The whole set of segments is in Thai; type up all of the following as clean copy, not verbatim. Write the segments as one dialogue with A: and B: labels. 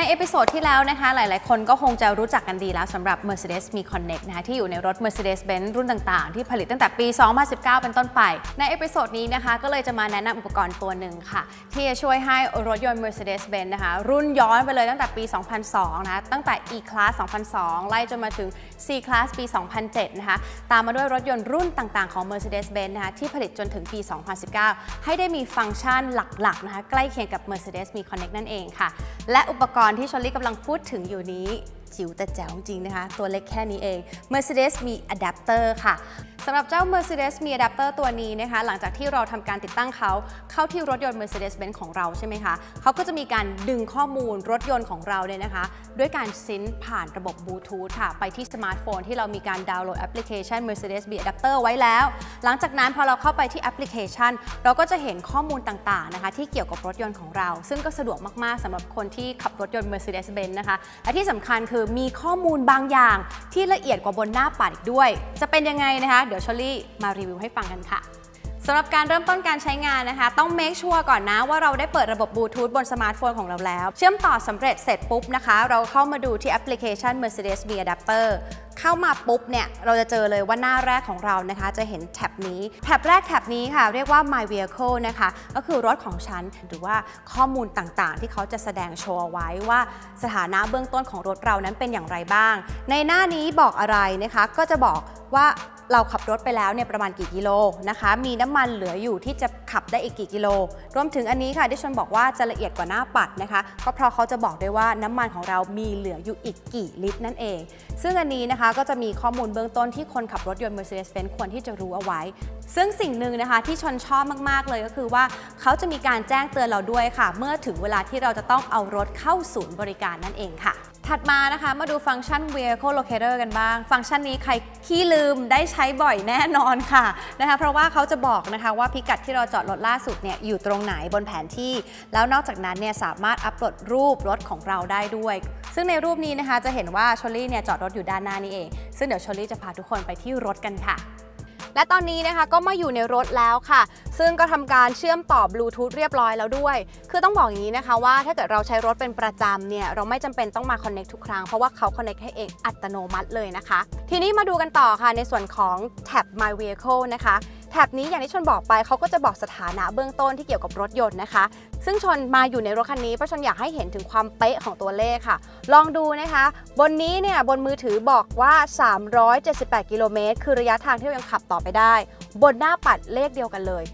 A: เอพิโซดที่แล้วนะคะหลายๆคนก็คงจะรู้จักกันดีแล้วสำหรับ Mercedes Me Connect นะคะที่อยู่ในรถ Mercedes-Benz รุ่นต่างๆที่ผลิตตั้งแต่ปี 2019 เป็นต้นไปในเอพิโซดนี้นะคะก็เลยจะมาแนะนำอุปกรณ์ตัวหนึ่งค่ะที่จะช่วยให้รถยนต์ Mercedes-Benz นะคะรุ่นย้อนไปเลยตั้งแต่ปี 2002 นะคะตั้งแต่ E-Class 2002 ไล่จนมาถึง C-Class ปี 2007 นะคะตามมาด้วยรถยนต์รุ่นต่างๆของ Mercedes-Benz นะคะที่ผลิตจนถึงปี 2019 ให้ได้มีฟังก์ชันหลักๆนะคะใกล้เคียงกับ Mercedes Me Connect นั่นเองค่ะและอุปกรณ์ที่ชลลี่กำลังพูดถึงอยู่นี้จิ๋วแต่แจ๋วจริงนะคะตัวเล็กแค่นี้เอง Mercedes มีอะแดปเตอร์ค่ะสำหรับเจ้า Mercedes มีอะแดปเตอร์ตัวนี้นะคะหลังจากที่เราทำการติดตั้งเขาเข้าที่รถยนต์ Mercedes-Benz ของเราใช่ไหมคะเขาก็จะมีการดึงข้อมูลรถยนต์ของเราเนี่ยนะคะด้วยการซินค์ผ่านระบบบลูทูธค่ะไปที่สมาร์ทโฟนที่เรามีการดาวน์โหลดแอปพลิเคชัน Mercedes มีอะแดปเตอร์ไว้แล้วหลังจากนั้นพอเราเข้าไปที่แอปพลิเคชันเราก็จะเห็นข้อมูลต่างๆนะคะที่เกี่ยวกับรถยนต์ของเราซึ่งก็สะดวกมากๆสำหรับคนที่ขับรถยนต์ Mercedes-Benz นะคะและที่สำคัญคือมีข้อมูลบางอย่างที่ละเอียดกว่าบนหน้าปัดอีกด้วยจะเป็นยังไงนะคะเดี๋ยวชลลี่มารีวิวให้ฟังกันค่ะสำหรับการเริ่มต้นการใช้งานนะคะต้องเมคชัวร์ก่อนนะว่าเราได้เปิดระบบบลูทูธบนสมาร์ทโฟนของเราแล้วเชื่อมต่อสำเร็จเสร็จปุ๊บนะคะเราเข้ามาดูที่แอปพลิเคชัน Mercedes Me Adapter เข้ามาปุ๊บเนี่ยเราจะเจอเลยว่าหน้าแรกของเรานะคะจะเห็นแท็บนี้แท็บแรกแท็บนี้ค่ะเรียกว่า My Vehicle นะคะก็คือรถของฉันหรือว่าข้อมูลต่างๆที่เขาจะแสดงโชว์ไว้ว่าสถานะเบื้องต้นของรถเรานั้นเป็นอย่างไรบ้างในหน้านี้บอกอะไรนะคะก็จะบอกว่าเราขับรถไปแล้วเนี่ยประมาณกี่กิโลนะคะมีน้ำมันเหลืออยู่ที่จะขับได้อีกกี่กิโลรวมถึงอันนี้ค่ะที่ฉันบอกว่าจะละเอียดกว่าหน้าปัดนะคะก็เพราะเขาจะบอกด้วยว่าน้ำมันของเรามีเหลืออยู่อีกกี่ลิตรนั่นเองซึ่งอันนี้นะคะก็จะมีข้อมูลเบื้องต้นที่คนขับรถยนต์ Mercedes-Benz ควรที่จะรู้เอาไว้ซึ่งสิ่งหนึ่งนะคะที่ชนชอบมากๆเลยก็คือว่าเขาจะมีการแจ้งเตือนเราด้วยค่ะเมื่อถึงเวลาที่เราจะต้องเอารถเข้าศูนย์บริการนั่นเองค่ะถัดมานะคะมาดูฟังก์ชัน Vehicle Locator กันบ้างฟังก์ชันนี้ใครขี้ลืมได้ใช้บ่อยแน่นอนค่ะนะคะเพราะว่าเขาจะบอกนะคะว่าพิกัดที่เราจอดรถล่าสุดเนี่ยอยู่ตรงไหนบนแผนที่แล้วนอกจากนั้นเนี่ยสามารถอัปโหลดรูปรถของเราได้ด้วยซึ่งในรูปนี้นะคะจะเห็นว่าชลลี่เนี่ยจอดรถอยู่ด้านหน้านี่เองซึ่งเดี๋ยวชลลี่จะพาทุกคนไปที่รถกันค่ะและตอนนี้นะคะก็มาอยู่ในรถแล้วค่ะซึ่งก็ทำการเชื่อมต่อบลูทูธเรียบร้อยแล้วด้วยคือต้องบอกอย่างนี้นะคะว่าถ้าเกิดเราใช้รถเป็นประจำเนี่ยเราไม่จำเป็นต้องมา connect ทุกครั้งเพราะว่าเขา connect ให้เองอัตโนมัติเลยนะคะทีนี้มาดูกันต่อค่ะในส่วนของแท็บ My Vehicle นะคะแท็บนี้อย่างที่ชนบอกไปเขาก็จะบอกสถานะเบื้องต้นที่เกี่ยวกับรถยนต์นะคะซึ่งชนมาอยู่ในรถคันนี้เพราะชนอยากให้เห็นถึงความเป๊ะของตัวเลขค่ะลองดูนะคะบนนี้เนี่ยบนมือถือบอกว่า378กิโลเมตรคือระยะทางที่เรายังขับต่อไปได้บนหน้าปัดเลขเดียวกันเลย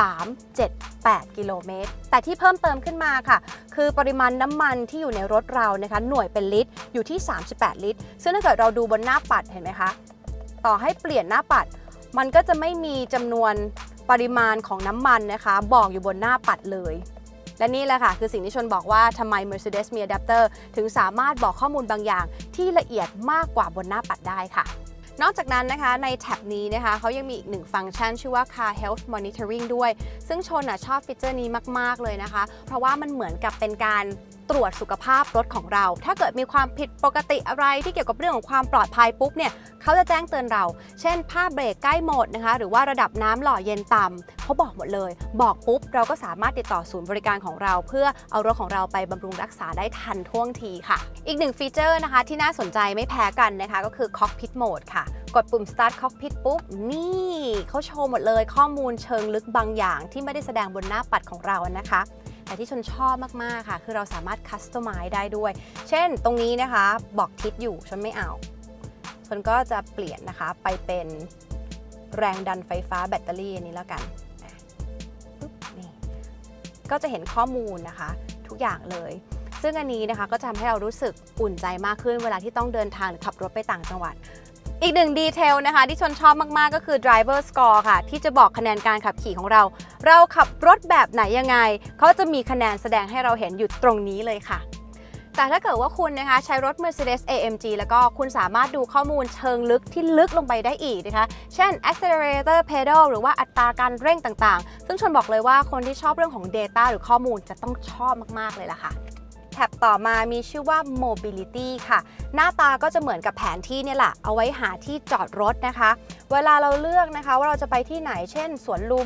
A: 378กิโลเมตรแต่ที่เพิ่มเติมขึ้นมาค่ะคือปริมาณน้ำมันที่อยู่ในรถเรานะคะหน่วยเป็นลิตรอยู่ที่38ลิตรซึ่งถ้าเกิดเราดูบนหน้าปัดเห็นไหมคะต่อให้เปลี่ยนหน้าปัดมันก็จะไม่มีจำนวนปริมาณของน้ำมันนะคะบอกอยู่บนหน้าปัดเลยและนี่แหละค่ะคือสิ่งที่ชนบอกว่าทำไม Mercedes มีอะแดปเตอร์ถึงสามารถบอกข้อมูลบางอย่างที่ละเอียดมากกว่าบนหน้าปัดได้ค่ะนอกจากนั้นนะคะในแท็บนี้นะคะเขายังมีอีกหนึ่งฟังก์ชันชื่อว่า Car Health Monitoring ด้วยซึ่งชนชอบฟีเจอร์นี้มากๆเลยนะคะเพราะว่ามันเหมือนกับเป็นการตรวจสุขภาพรถของเราถ้าเกิดมีความผิดปกติอะไรที่เกี่ยวกับเรื่องของความปลอดภัยปุ๊บเนี่ยเขาจะแจ้งเตือนเราเช่นผ้าเบรกใกล้หมดนะคะหรือว่าระดับน้ำหล่อเย็นต่ำเขาบอกหมดเลยบอกปุ๊บเราก็สามารถติดต่อศูนย์บริการของเราเพื่อเอารถของเราไปบำรุงรักษาได้ทันท่วงทีค่ะอีกหนึ่งฟีเจอร์นะคะที่น่าสนใจไม่แพ้กันนะคะก็คือ Cockpit Mode ค่ะกดปุ่ม Start Cockpit ปุ๊บนี่เขาโชว์หมดเลยข้อมูลเชิงลึกบางอย่างที่ไม่ได้แสดงบนหน้าปัดของเรานะคะแต่ที่ชนชอบมากๆค่ะคือเราสามารถคัสตอมไมซ์ได้ด้วยเช่นตรงนี้นะคะบอกทิศอยู่ชนไม่เอาชนก็จะเปลี่ยนนะคะไปเป็นแรงดันไฟฟ้าแบตเตอรี่อันนี้แล้วกันนี่ก็จะเห็นข้อมูลนะคะทุกอย่างเลยซึ่งอันนี้นะคะก็จะทำให้เรารู้สึกอุ่นใจมากขึ้นเวลาที่ต้องเดินทางหรือขับรถไปต่างจังหวัดอีกหนึ่งดีเทลนะคะที่ชนชอบมากๆก็คือ driver score ค่ะที่จะบอกคะแนนการขับขี่ของเราขับรถแบบไหนยังไงเขาจะมีคะแนนแสดงให้เราเห็นอยู่ตรงนี้เลยค่ะแต่ถ้าเกิดว่าคุณนะคะใช้รถ Mercedes AMG แล้วก็คุณสามารถดูข้อมูลเชิงลึกที่ลึกลงไปได้อีกนะคะเช่น accelerator pedal หรือว่าอัตราการเร่งต่างๆซึ่งชนบอกเลยว่าคนที่ชอบเรื่องของ data หรือข้อมูลจะต้องชอบมากๆเลยล่ะค่ะแท็บต่อมามีชื่อว่า Mobility ค่ะหน้าตาก็จะเหมือนกับแผนที่นี่แหละเอาไว้หาที่จอดรถนะคะเวลาเราเลือกนะคะว่าเราจะไปที่ไหนเช่นสวนลุม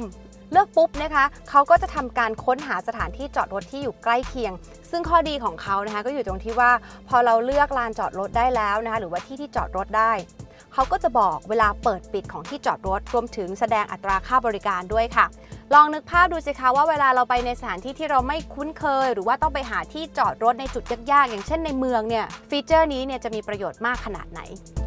A: เลือกปุ๊บนะคะเขาก็จะทำการค้นหาสถานที่จอดรถที่อยู่ใกล้เคียงซึ่งข้อดีของเขานะคะก็อยู่ตรงที่ว่าพอเราเลือกลานจอดรถได้แล้วนะคะหรือว่าที่จอดรถได้เขาก็จะบอกเวลาเปิดปิดของที่จอดรถรวมถึงแสดงอัตราค่าบริการด้วยค่ะลองนึกภาพดูสิคะว่าเวลาเราไปในสถานที่ที่เราไม่คุ้นเคยหรือว่าต้องไปหาที่จอดรถในจุดยากๆอย่างเช่นในเมืองเนี่ยฟีเจอร์นี้เนี่ยจะมีประโยชน์มากขนาดไหน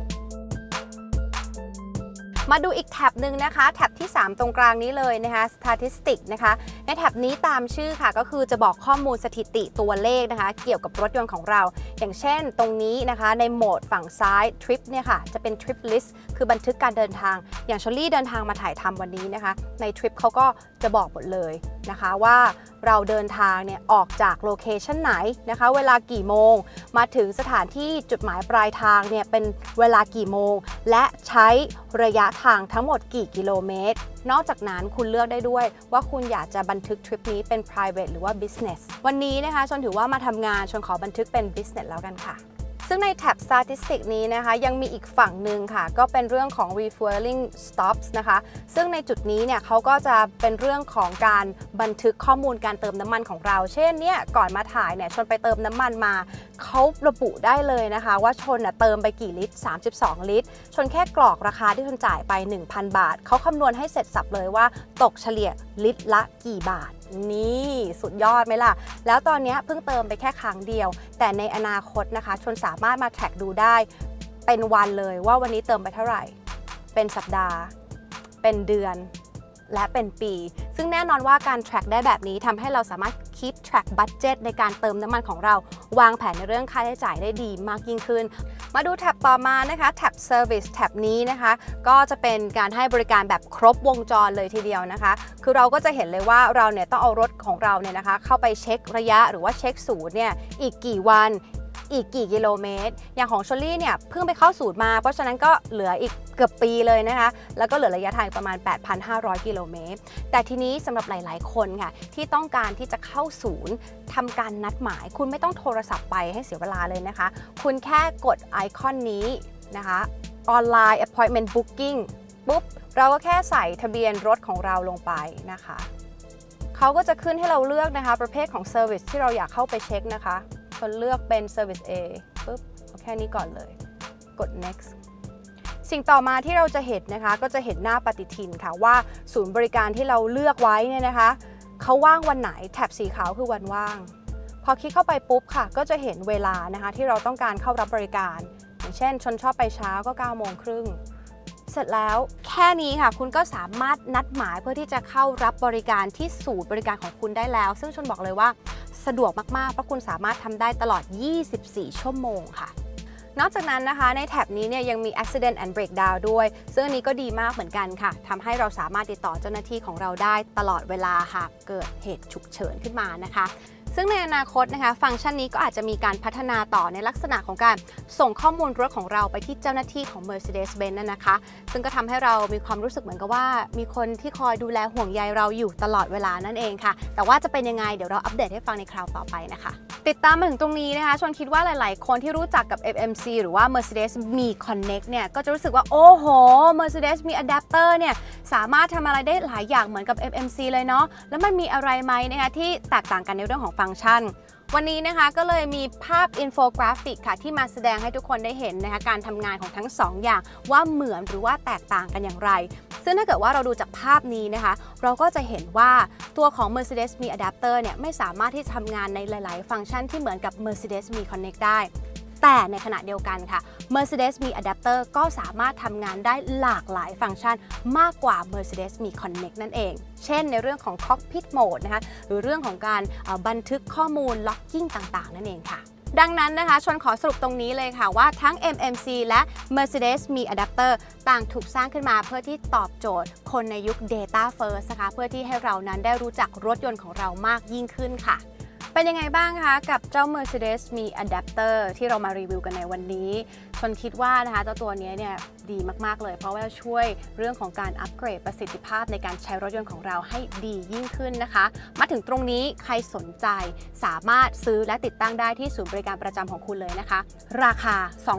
A: มาดูอีกแท็บหนึ่งนะคะแท็บที่3ตรงกลางนี้เลยนะคะ Statistics นะคะในแท็บนี้ตามชื่อค่ะก็คือจะบอกข้อมูลสถิติตัวเลขนะคะเกี่ยวกับรถยนต์ของเราอย่างเช่นตรงนี้นะคะในโหมดฝั่งซ้าย Trip เนี่ยค่ะจะเป็น Trip List คือบันทึกการเดินทางอย่างชลลี่เดินทางมาถ่ายทำวันนี้นะคะใน Trip เขาก็จะบอกหมดเลยนะคะว่าเราเดินทางเนี่ยออกจากโลเคชันไหนนะคะเวลากี่โมงมาถึงสถานที่จุดหมายปลายทางเนี่ยเป็นเวลากี่โมงและใช้ระยะทางทั้งหมดกี่กิโลเมตรนอกจากนั้นคุณเลือกได้ด้วยว่าคุณอยากจะบันทึกทริปนี้เป็น private หรือว่า business วันนี้นะคะชนถือว่ามาทำงานชนขอบันทึกเป็น business แล้วกันค่ะซึ่งในแท็บ Statistics นี้นะคะยังมีอีกฝั่งหนึ่งค่ะก็เป็นเรื่องของ refueling stops นะคะซึ่งในจุดนี้เนี่ยเขาก็จะเป็นเรื่องของการบันทึกข้อมูลการเติมน้ำมันของเราเช่นเนี่ยก่อนมาถ่ายเนี่ยชนไปเติมน้ำมันมาเขาระบุได้เลยนะคะว่าชนเติมไปกี่ลิตร32ลิตรชนแค่กรอกราคาที่ชนจ่ายไป 1,000 บาทเขาคำนวณให้เสร็จสับเลยว่าตกเฉลี่ยลิตรละกี่บาทนี่สุดยอดไหมล่ะแล้วตอนนี้เพิ่งเติมไปแค่ครั้งเดียวแต่ในอนาคตนะคะชนสามารถมาแทร็กดูได้เป็นวันเลยว่าวันนี้เติมไปเท่าไหร่เป็นสัปดาห์เป็นเดือนและเป็นปีซึ่งแน่นอนว่าการ track ได้แบบนี้ทำให้เราสามารถ keep track budget ในการเติมน้ำมันของเราวางแผนในเรื่องค่าใช้จ่ายได้ดีมากยิ่งขึ้นมาดูแท็บต่อมานะคะแท็บ service แท็บนี้นะคะก็จะเป็นการให้บริการแบบครบวงจรเลยทีเดียวนะคะคือเราก็จะเห็นเลยว่าเราเนี่ยต้องเอารถของเราเนี่ยนะคะเข้าไปเช็คระยะหรือว่าเช็คศูนย์เนี่ยอีกกี่วันอีกกี่กิโลเมตรอย่างของชลลี่เนี่ยเพิ่งไปเข้าศูนย์มาเพราะฉะนั้นก็เหลืออีกเกือบปีเลยนะคะแล้วก็เหลือระยะทางประมาณ 8,500 กิโลเมตรแต่ทีนี้สำหรับหลายๆคนค่ะที่ต้องการที่จะเข้าศูนย์ทำการนัดหมายคุณไม่ต้องโทรศัพท์ไปให้เสียเวลาเลยนะคะคุณแค่กดไอคอนนี้นะคะออนไลน์ appointment booking ปุ๊บเราก็แค่ใส่ทะเบียนรถของเราลงไปนะคะเขาก็จะขึ้นให้เราเลือกนะคะประเภทของ Service ที่เราอยากเข้าไปเช็คนะคะคนเลือกเป็น Service A ปุ๊บเอาแค่นี้ก่อนเลยกด next สิ่งต่อมาที่เราจะเห็นนะคะก็จะเห็นหน้าปฏิทินค่ะว่าศูนย์บริการที่เราเลือกไว้เนี่ยนะคะเขาว่างวันไหนแถบสีขาวคือวันว่างพอคลิกเข้าไปปุ๊บค่ะก็จะเห็นเวลานะคะที่เราต้องการเข้ารับบริการอย่างเช่นชนชอบไปเช้าก็9 โมงครึ่งเสร็จแล้วแค่นี้ค่ะคุณก็สามารถนัดหมายเพื่อที่จะเข้ารับบริการที่ศูนย์บริการของคุณได้แล้วซึ่งชนบอกเลยว่าสะดวกมากๆเพราะคุณสามารถทำได้ตลอด24 ชั่วโมงค่ะนอกจากนั้นนะคะในแท็บนี้เนี่ยยังมี accident and breakdown ด้วยซึ่งอันนี้ก็ดีมากเหมือนกันค่ะทำให้เราสามารถติดต่อเจ้าหน้าที่ของเราได้ตลอดเวลาหากเกิดเหตุฉุกเฉินขึ้นมานะคะซึ่งในอนาคตนะคะฟังก์ชันนี้ก็อาจจะมีการพัฒนาต่อในลักษณะของการส่งข้อมูลรถของเราไปที่เจ้าหน้าที่ของ Mercedes-Benz นะคะซึ่งก็ทำให้เรามีความรู้สึกเหมือนกับว่ามีคนที่คอยดูแลห่วงใยเราอยู่ตลอดเวลานั่นเองค่ะแต่ว่าจะเป็นยังไงเดี๋ยวเราอัปเดตให้ฟังในคราวต่อไปนะคะติดตามมาถึงตรงนี้นะคะชนคิดว่าหลายๆคนที่รู้จักกับ FMC หรือว่า Mercedes มี Connect เนี่ยก็จะรู้สึกว่าโอ้โห Mercedes มีอะแดปเตอร์เนี่ยสามารถทำอะไรได้หลายอย่างเหมือนกับ FMC เลยเนาะแล้วมันมีอะไรไหมนะคะที่แตกต่างกันในเรื่องของฟังก์ชันวันนี้นะคะก็เลยมีภาพอินโฟกราฟิกค่ะที่มาแสดงให้ทุกคนได้เห็นนะคะการทำงานของทั้ง2 อย่างว่าเหมือนหรือว่าแตกต่างกันอย่างไรซึ่งถ้าเกิดว่าเราดูจากภาพนี้นะคะเราก็จะเห็นว่าตัวของ Mercedes มีอะแดปเตอร์เนี่ยไม่สามารถที่จะทำงานในหลายๆฟังก์ชันที่เหมือนกับ Mercedes มี Connect ได้แต่ในขณะเดียวกันค่ะ Mercedes มีอะแดปเตอร์ก็สามารถทำงานได้หลากหลายฟังก์ชันมากกว่า Mercedes มี Connect นั่นเองเช่นในเรื่องของ Cockpit Mode นะคะหรือเรื่องของการบันทึกข้อมูล Logging ต่างๆนั่นเองค่ะดังนั้นนะคะชนขอสรุปตรงนี้เลยค่ะว่าทั้ง MMC และ Mercedes มีอะแดปเตอร์ต่างถูกสร้างขึ้นมาเพื่อที่ตอบโจทย์คนในยุค Data First นะคะเพื่อที่ให้เรานั้นได้รู้จักรถยนต์ของเรามากยิ่งขึ้นค่ะเป็นยังไงบ้างคะกับเจ้า Mercedes มีอะแดปเตอร์ที่เรามารีวิวกันในวันนี้ชนคิดว่านะคะเจ้าตัวนี้เนี่ยดีมากๆเลยเพราะว่าช่วยเรื่องของการอัปเกรดประสิทธิภาพในการใช้รถยนต์ของเราให้ดียิ่งขึ้นนะคะมาถึงตรงนี้ใครสนใจสามารถซื้อและติดตั้งได้ที่ศูนย์บริการประจำของคุณเลยนะคะราคา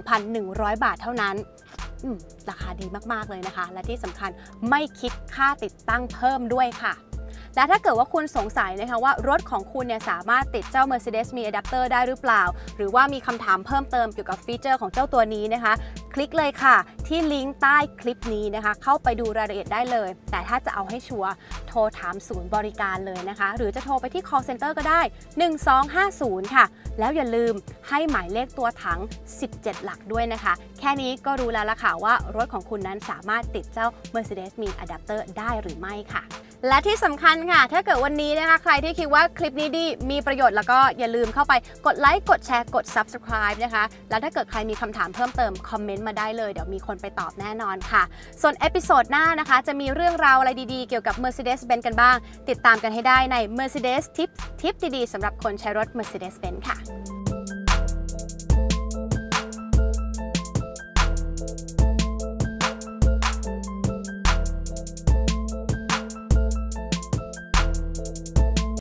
A: 2,100 บาทเท่านั้นราคาดีมากๆเลยนะคะและที่สำคัญไม่คิดค่าติดตั้งเพิ่มด้วยค่ะและถ้าเกิดว่าคุณสงสัยนะคะว่ารถของคุณเนี่ยสามารถติดเจ้า Mercedes Me Adapter ได้หรือเปล่าหรือว่ามีคำถามเพิ่มเติมเกี่ยวกับฟีเจอร์ของเจ้าตัวนี้นะคะคลิกเลยค่ะที่ลิงก์ใต้คลิปนี้นะคะเข้าไปดูรายละเอียดได้เลยแต่ถ้าจะเอาให้ชัวร์โทรถามศูนย์บริการเลยนะคะหรือจะโทรไปที่ call center ก็ได้1250ค่ะแล้วอย่าลืมให้หมายเลขตัวถัง17 หลักด้วยนะคะแค่นี้ก็รู้แล้วล่ะค่ะว่ารถของคุณนั้นสามารถติดเจ้า Mercedes Me Adapter ได้หรือไม่ค่ะและที่สำคัญค่ะถ้าเกิดวันนี้นะคะใครที่คิดว่าคลิปนี้ดีมีประโยชน์แล้วก็อย่าลืมเข้าไปกดไลค์กดแชร์กด Subscribe นะคะแล้วถ้าเกิดใครมีคำถามเพิ่มเติมคอมเมนต์มาได้เลยเดี๋ยวมีคนไปตอบแน่นอนค่ะส่วนเอพิโซดหน้านะคะจะมีเรื่องราวอะไรดีๆเกี่ยวกับ Mercedes-Benz กันบ้างติดตามกันให้ได้ใน Mercedes Tips ทิปดีๆสำหรับคนใช้รถ Mercedes-Benz ค่ะ